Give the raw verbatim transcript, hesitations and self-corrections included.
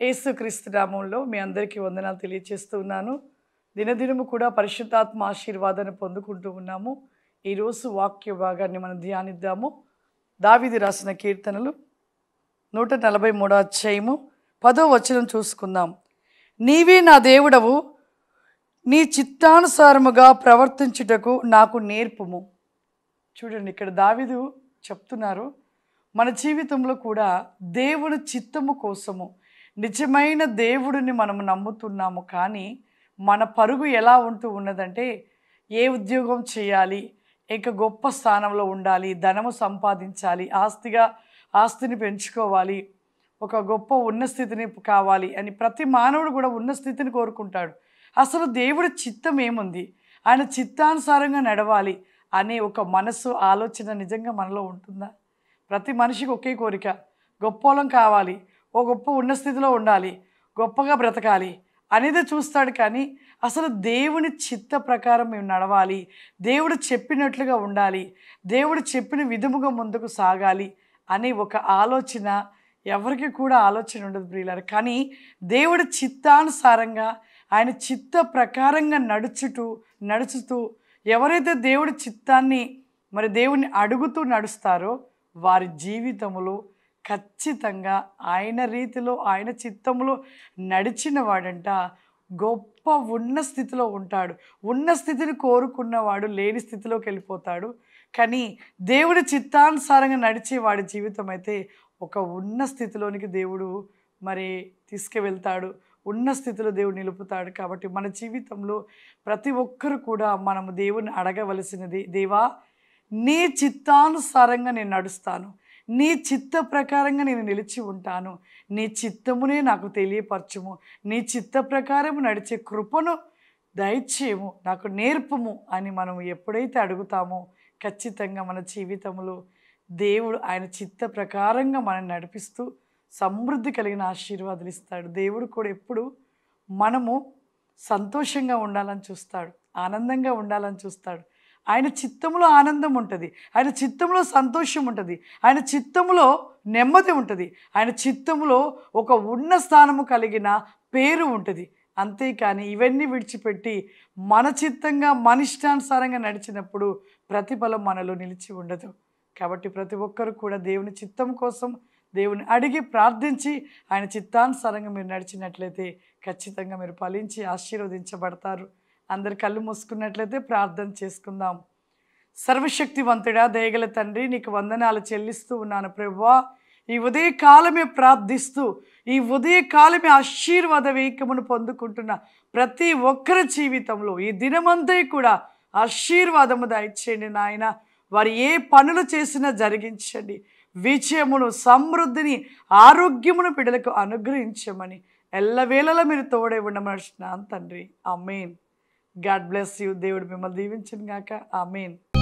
యేసుక్రీస్తు నామములో మీ అందరికీ వందనాలు తెలియజేస్తూ ఉన్నాను. దినదినము కూడా పరిశుద్ధాత్మ ఆశీర్వాదాన్ని పొందుకుంటూ ఉన్నాము. ఈరోజు వాక్య భాగాన్ని మనం ధ్యానిద్దాము. దావీదు రాసిన కీర్తనలు నూట నలభై మూడో అధ్యాయము పదో వచనం చూసుకుందాం. నీవే నా దేవుడవు, నీ చిత్తానుసారముగా ప్రవర్తించుటకు నాకు నేర్పుము. చూడండి, ఇక్కడ దావీదు చెప్తున్నారు, మన జీవితంలో కూడా దేవుని చిత్తము కోసము నిజమైన దేవుడిని మనము నమ్ముతున్నాము. కానీ మన పరుగు ఎలా ఉంటూ ఉన్నదంటే, ఏ ఉద్యోగం చేయాలి, ఇంకా గొప్ప స్థానంలో ఉండాలి, ధనము సంపాదించాలి, ఆస్తిగా ఆస్తిని పెంచుకోవాలి, ఒక గొప్ప ఉన్న స్థితిని కావాలి అని ప్రతి మానవుడు కూడా ఉన్న స్థితిని కోరుకుంటాడు. అసలు దేవుడి చిత్తం ఏముంది, ఆయన చిత్తానుసారంగా నడవాలి అనే ఒక మనసు ఆలోచన నిజంగా మనలో ఉంటుందా? ప్రతి మనిషికి ఒకే కోరిక, గొప్పోలం కావాలి, ఓ గొప్ప ఉన్న స్థితిలో ఉండాలి, గొప్పగా బ్రతకాలి అనేది చూస్తాడు. కానీ అసలు దేవుని చిత్త ప్రకారం మేము నడవాలి, దేవుడు చెప్పినట్లుగా ఉండాలి, దేవుడు చెప్పిన విధముగా ముందుకు సాగాలి అనే ఒక ఆలోచన ఎవరికి కూడా ఆలోచన ఉండదు ప్రియులారా. కానీ దేవుడి చిత్తానుసారంగా ఆయన చిత్త ప్రకారంగా నడుచుతూ నడుచుతూ ఎవరైతే దేవుడి చిత్తాన్ని మరి దేవుణ్ణి అడుగుతూ నడుస్తారో వారి జీవితంలో ఖచ్చితంగా ఆయన రీతిలో ఆయన చిత్తంలో నడిచిన వాడంట గొప్ప ఉన్న స్థితిలో ఉంటాడు. ఉన్న స్థితిని కోరుకున్నవాడు లేని స్థితిలోకి వెళ్ళిపోతాడు. కానీ దేవుడి చిత్తానుసారంగా నడిచే వాడి జీవితం అయితే ఒక ఉన్న స్థితిలోనికి దేవుడు మరి తీసుకువెళ్తాడు, ఉన్న స్థితిలో దేవుడు నిలుపుతాడు. కాబట్టి మన జీవితంలో ప్రతి ఒక్కరు కూడా మనము దేవుని అడగవలసినది, దేవా నీ చిత్తానుసారంగా నేను నడుస్తాను, నీ చిత్త ప్రకారంగా నేను నిలిచి ఉంటాను, నీ చిత్తమునే నాకు తెలియపరచుము, నీ చిత్త ప్రకారం నడిచే కృపను దయచేయము, నాకు నేర్పుము అని మనం ఎప్పుడైతే అడుగుతామో ఖచ్చితంగా మన జీవితంలో దేవుడు ఆయన చిత్త ప్రకారంగా మనం నడిపిస్తూ సమృద్ధి కలిగిన ఆశీర్వాదాలు ఇస్తాడు. దేవుడు కూడా ఎప్పుడు మనము సంతోషంగా ఉండాలని చూస్తాడు, ఆనందంగా ఉండాలని చూస్తాడు. ఆయన చిత్తంలో ఆనందం ఉంటుంది, ఆయన చిత్తంలో సంతోషం ఉంటుంది, ఆయన చిత్తంలో నెమ్మది ఉంటుంది, ఆయన చిత్తంలో ఒక ఉన్న స్థానము కలిగిన పేరు ఉంటుంది. అంతేకాని ఇవన్నీ విడిచిపెట్టి మన చిత్తంగా మన ఇష్టానుసారంగా నడిచినప్పుడు ప్రతిఫలం మనలో నిలిచి ఉండదు. కాబట్టి ప్రతి ఒక్కరు కూడా దేవుని చిత్తం కోసం దేవుని అడిగి ప్రార్థించి ఆయన చిత్తానుసారంగా మీరు నడిచినట్లయితే ఖచ్చితంగా మీరు ఫలించి ఆశీర్వదించబడతారు. అందరు కళ్ళు మూసుకున్నట్లయితే ప్రార్థన చేసుకుందాం. సర్వశక్తివంతుడా, దయగల తండ్రి, నీకు వందనాలు చెల్లిస్తూ ఉన్నాను ప్రభువా. ఈ ఉదయ కాలమే ప్రార్థిస్తూ ఈ ఉదయ కాలమే ఆశీర్వాద వేకమును పొందుకుంటున్న ప్రతి ఒక్కరి జీవితంలో ఈ దినమంతా కూడా ఆశీర్వాదము దయచేయండి నాయన. వారు ఏ పనులు చేసినా జరిగించండి, విజయమును సమృద్ధిని ఆరోగ్యమును బిడ్డలకు అనుగ్రహించమని ఎల్లవేళలా మీరు తోడే ఉండమని తండ్రి. ఆమేన్. God bless you. దేవుడు మిమ్మల్ని దీవించును గాక. ఆమేన్.